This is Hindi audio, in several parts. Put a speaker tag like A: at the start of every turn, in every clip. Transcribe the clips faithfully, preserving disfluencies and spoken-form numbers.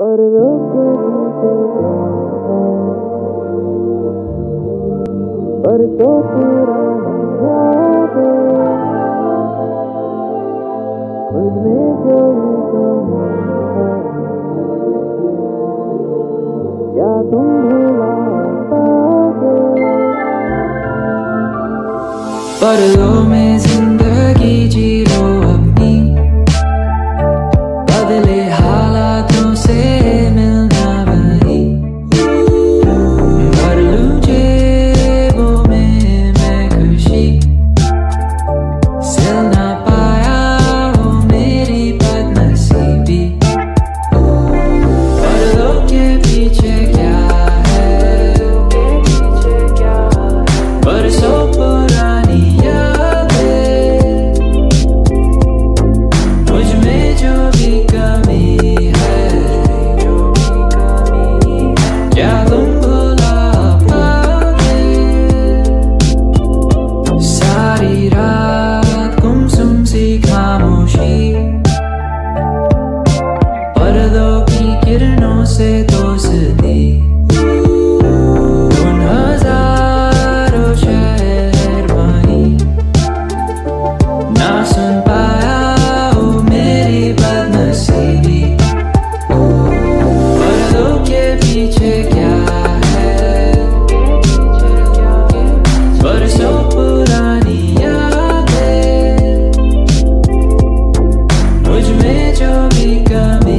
A: पर्दों के पीछे बरसों पुरानी यादें, मुझमें जो भी कमी है, क्या तुम भुला पाओगे?
B: पर्दों में जिंदगी जी लो अपनी, बदले हालातों से मिलना वही। भर लूं जेबों में मैं खुशी, सिल ना पाया वो मेरी बदनसीबी। पर्दों के पीछे क्या है, बरसों पुरानी पर्दों की किरणों से दोस्ती, उन हजारों शहर माही, ना सुन पाया वो मेरी बदनसीबी। पर्दों के पीछे क्या है, बरसों पुरानी यादें, मुझ में जो भी कमी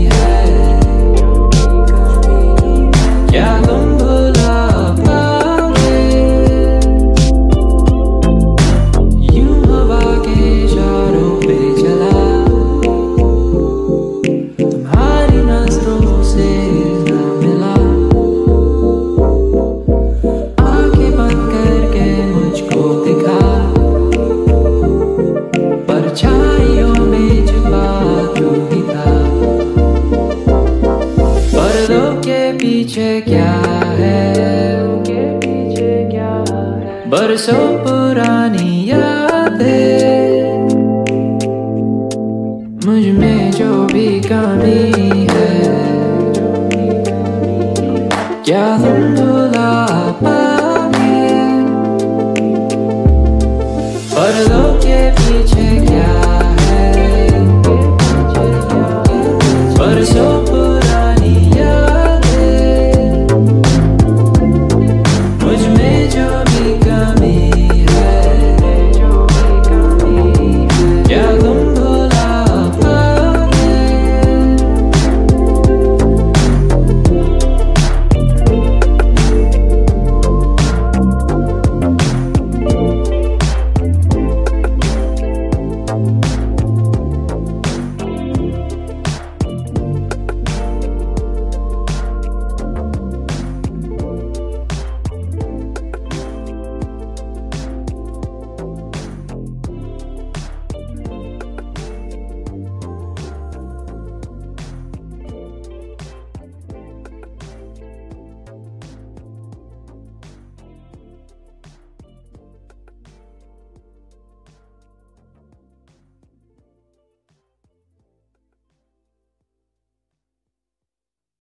B: पीछे क्या है, बरसों पुरानी यादें, मुझ में जो भी कमी है, क्या तुम